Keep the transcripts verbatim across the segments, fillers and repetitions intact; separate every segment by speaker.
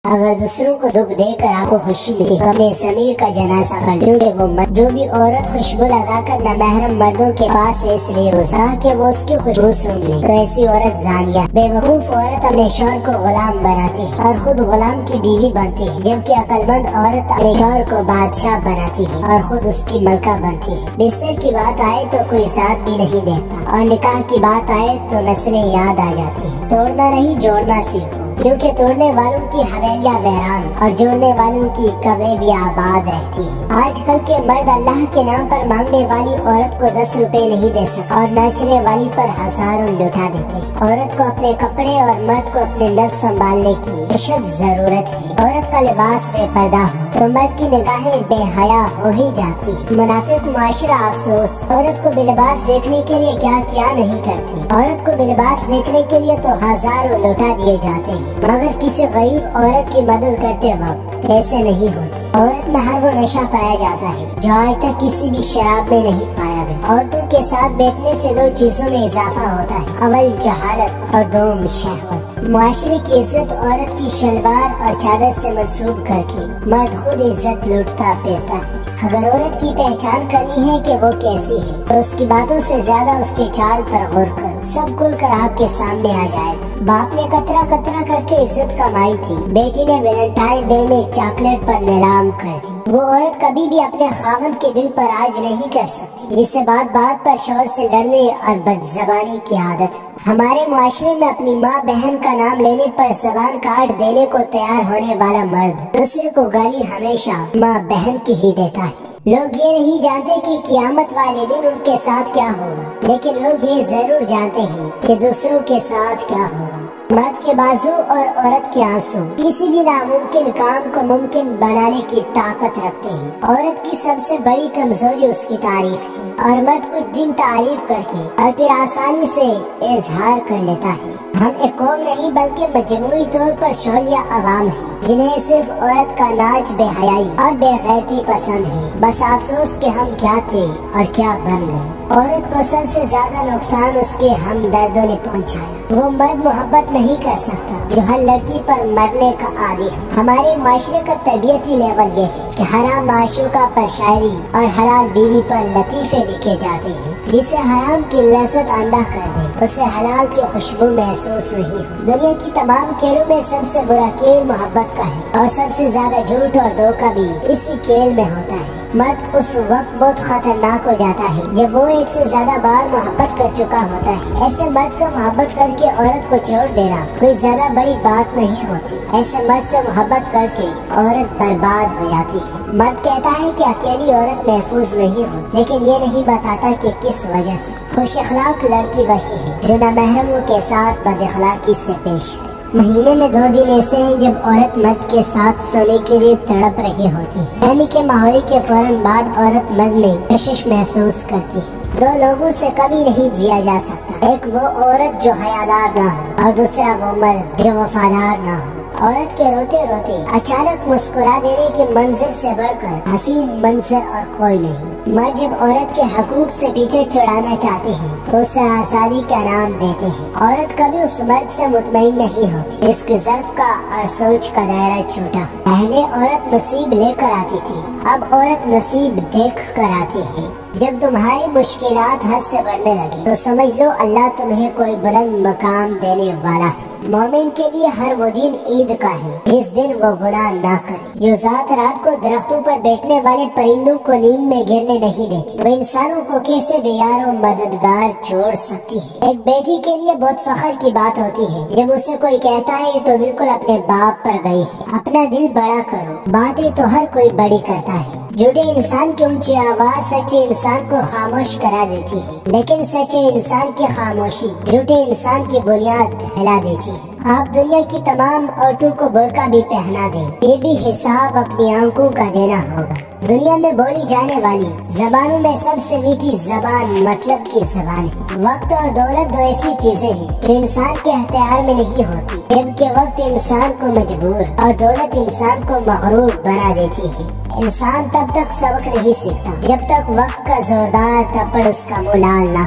Speaker 1: اگر دوسروں کو دکھ دے کر آپ کو خوشی ملی تو اپنے ضمیر کا جنازہ پڑھ، کیونکہ وہ مرد جو بھی عورت خوشبو لگا کر نامحرم مردوں کے پاس ہے اس لیے روزہ کہ وہ اس کی خوشبو سونگ لے تو ایسی عورت زانیہ۔ بے وقوف عورت اپنے شوہر کو غلام بناتی ہے اور خود غلام کی بیوی بنتی ہے، جبکہ عقل مند عورت اپنے شوہر کو بادشاہ بناتی ہے اور خود اس کی ملکہ بنتی ہے۔ بستر کی بات آئے تو کوئی ساتھ بھی نہیں دیتا اور نکاح کی بات آئے تو نسلیں یاد آ جاتی ہیں۔ توڑنا نہیں جوڑنا سیکھو، کیونکہ توڑنے والوں کی حویلیاں ویران اور جوڑنے والوں کی قبریں بھی آباد رہتی ہیں۔ آج کل کے مرد اللہ کے نام پر مانگنے والی عورت کو دس روپے نہیں دے سکتے اور ناچنے والی پر ہزاروں لٹا دیتے ہیں۔ عورت کو اپنے کپڑے اور مرد کو اپنے نفس سنبھالنے کی اشد ضرورت ہے۔ عورت کا لباس بے پردہ ہو تو مرد کی نگاہیں بے حیا ہو ہی جاتی۔ منافق معاشرہ افسوس عورت کو بے لباس دیکھنے کے لیے کیا کیا نہیں کرتی۔ عورت کو بے لباس دیکھنے کے لیے تو ہزاروں لوٹا دیے جاتے ہیں، مگر کسی غریب عورت کی مدد کرتے وقت ایسے نہیں ہوتے۔ عورت میں ہر وہ نشہ پایا جاتا ہے جو آج تک کسی بھی شراب میں نہیں پایا گیا۔ عورتوں کے ساتھ بیٹھنے سے دو چیزوں میں اضافہ ہوتا ہے، اول جہالت اور دوم شہوت۔ معاشرے کی عزت عورت کی شلوار اور چادر سے منسوب کر کے مرد خود عزت لوٹتا پھرتا ہے۔ اگر عورت کی پہچان کرنی ہے کہ وہ کیسی ہے تو اس کی باتوں سے زیادہ اس کے چال پر غور کر، سب کھل کر آپ کے سامنے آ جائے۔ باپ نے قطرہ قطرہ کر کے عزت کمائی تھی، بیٹی نے ویلنٹائن ڈے میں چاکلیٹ پر نیلام کر دی۔ وہ عورت کبھی بھی اپنے خاوند کے دل پر راج نہیں کر سکتی، جسے بات بات پر شوہر سے لڑنے اور بدزبانی کی عادت ہے۔ ہمارے معاشرے میں اپنی ماں بہن کا نام لینے پر زبان کاٹ دینے کو تیار ہونے والا مرد دوسرے کو گالی ہمیشہ ماں بہن کی ہی دیتا ہے۔ لوگ یہ نہیں جانتے کہ قیامت والے دن ان کے ساتھ کیا ہوگا، لیکن لوگ یہ ضرور جانتے ہیں کہ دوسروں کے ساتھ کیا ہوگا۔ مرد کے بازو اور عورت کے آنسو کسی بھی ناممکن کام کو ممکن بنانے کی طاقت رکھتے ہیں۔ عورت کی سب سے بڑی کمزوری اس کی تعریف ہے اور مرد کچھ دن تعریف کر کے اور پھر آسانی سے اظہار کر لیتا ہے۔ ہم ایک قوم نہیں بلکہ مجموعی طور پر شولیہ عوام ہیں جنہیں صرف عورت کا ناچ بے حیائی اور بے غیرتی پسند ہے۔ بس افسوس کہ ہم کیا تھے اور کیا بن گئے۔ عورت کو سب سے زیادہ نقصان اس کے ہمدردوں نے پہنچایا۔ وہ مرد محبت نہیں کر سکتا جو ہر لڑکی پر مرنے کا عادی ہے۔ ہمارے معاشرے کا طبیعتی لیول یہ ہے کہ حرام معشوقہ پر شاعری اور حلال بیوی پر لطیفے لکھے جاتے ہیں۔ جسے حرام کی لذت اندھا کر دے اسے حلال کی خوشبو محسوس نہیں ہو۔ دنیا کی تمام کھیلوں میں سب سے برا کھیل محبت کا ہے اور سب سے زیادہ جھوٹ اور دھوکہ بھی اسی کھیل میں ہوتا ہے۔ مرد اس وقت بہت خطرناک ہو جاتا ہے جب وہ ایک سے زیادہ بار محبت کر چکا ہوتا ہے۔ ایسے مرد کو محبت کر کے عورت کو چھوڑ دینا کوئی زیادہ بڑی بات نہیں ہوتی۔ ایسے مرد سے محبت کر کے عورت برباد ہو جاتی ہے۔ مرد کہتا ہے کہ اکیلی عورت محفوظ نہیں ہو، لیکن یہ نہیں بتاتا کہ کس وجہ سے۔ خوش اخلاق لڑکی وہی ہے جو نامحرموں کے ساتھ بد اخلاقی سے پیش ہے۔ مہینے میں دو دن ایسے ہیں جب عورت مرد کے ساتھ سونے کے لیے تڑپ رہی ہوتی ہے، یعنی کہ ماہوری کے فوراً بعد عورت مرد میں کشش محسوس کرتی ہے۔ دو لوگوں سے کبھی نہیں جیا جا سکتا، ایک وہ عورت جو حیادار نہ ہو اور دوسرا وہ مرد جو وفادار نہ ہو۔ عورت کے روتے روتے اچانک مسکرا دینے کے منظر سے بڑھ کر حسین منظر اور کوئی نہیں۔ مرد جب عورت کے حقوق سے پیچھے چھڑانا چاہتے ہیں تو اسے آزادی کا نام دیتے ہیں۔ عورت کبھی اس مرد سے مطمئن نہیں ہوتی اس کے ظرف کا اور سوچ کا دائرہ چھوٹا۔ پہلے عورت نصیب لے کر آتی تھی، اب عورت نصیب دیکھ کر آتی ہے۔ جب تمہاری مشکلات حد سے بڑھنے لگے تو سمجھ لو اللہ تمہیں کوئی بلند مقام دینے والا ہے۔ مومن کے لیے ہر وہ دن عید کا ہے جس دن وہ گناہ نہ کرے، جو ذات رات کو درختوں پر بیٹھنے والے پرندوں کو نیند میں گرنے نہیں دیتی، وہ انسانوں کو کیسے بے یار و مددگار چھوڑ سکتی ہے۔ ایک بیٹی کے لیے بہت فخر کی بات ہوتی ہے جب اسے کوئی کہتا ہے تو بالکل اپنے باپ پر گئی ہے۔ اپنا دل بڑا کرو، باتیں تو ہر کوئی بڑی کرتا ہے۔ جھوٹے انسان کی اونچی آواز سچے انسان کو خاموش کرا دیتی ہے، لیکن سچے انسان کی خاموشی جھوٹے انسان کی بنیاد ہلا دیتی ہے۔ آپ دنیا کی تمام عورتوں کو برقع بھی پہنا دیں، یہ بھی حساب اپنی آنکھوں کا دینا ہوگا۔ دنیا میں بولی جانے والی زبانوں میں سب سے میٹھی زبان مطلب کی زبان ہے۔ وقت اور دولت دو ایسی چیزیں ہیں جو انسان کے اختیار میں نہیں ہوتی، جبکہ وقت انسان کو مجبور اور دولت انسان کو مغرور بنا دیتی ہے۔ انسان تب تک سبق نہیں سیکھتا جب تک وقت کا زوردار تھپڑ اس کا منہ لال نہ کرے۔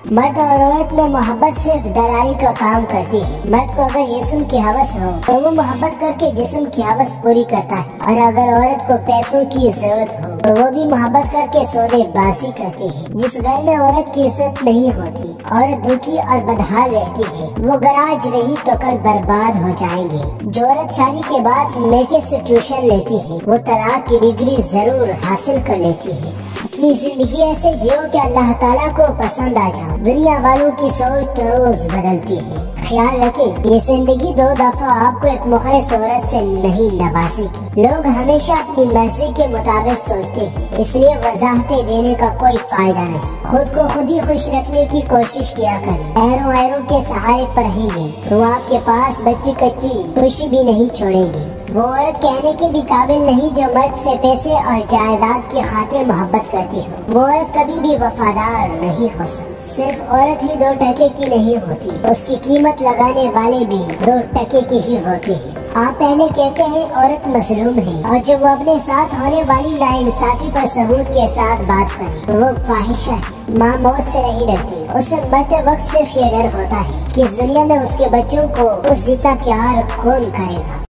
Speaker 1: मर्द और औरत में मोहब्बत सिर्फ दलाली का काम करती है। मर्द को अगर जिस्म की हवस हो तो वो मोहब्बत करके जिस्म की हवस पूरी करता है, और अगर औरत को पैसों की जरूरत हो तो वो भी मोहब्बत करके सौदेबाजी करती है। जिस घर में औरत की इज्जत नहीं होती, औरत दुखी और बदहाल रहती है, वो घर आज नहीं तो कल बर्बाद हो जाएंगे। जो औरत शादी के बाद मैके से ट्यूशन लेती है, वो तलाक की डिग्री जरूर हासिल कर लेती है। अपनी जिंदगी ऐसे जियो कि अल्लाह ताला को पसंद आ जाओ। दुनिया वालों की सोच तो रोज बदलती है। ख्याल रखें, ये जिंदगी दो दफा आपको एक मुखलिस औरत से नहीं नवाजेगी। लोग हमेशा अपनी मर्जी के मुताबिक सोचते हैं, इसलिए वजाहतें देने का कोई फायदा नहीं। खुद को खुद ही खुश रखने की कोशिश किया करें। ऐरों ऐरों के सहारे पर रहेंगे तो आपके पास बच्ची कच्ची खुशी भी नहीं छोड़ेगी। वो औरत कहने के भी काबिल नहीं जो मर्द से पैसे और जायदाद की खातिर मोहब्बत करती हो। वो औरत कभी भी वफादार नहीं हो सकती। सिर्फ औरत ही दो टके की नहीं होती, उसकी कीमत लगाने वाले भी दो टके की ही होते हैं। आप पहले कहते हैं औरत मजलूम है, और जब वो अपने साथ होने वाली नाइंसाफी पर सबूत के साथ बात करे तो वो फाहिशा है। माँ मौत से नहीं डरती, उसे मरते वक्त सिर्फ ये डर होता है कि इस दुनिया में उसके बच्चों को उस जितना प्यार कौन करेगा।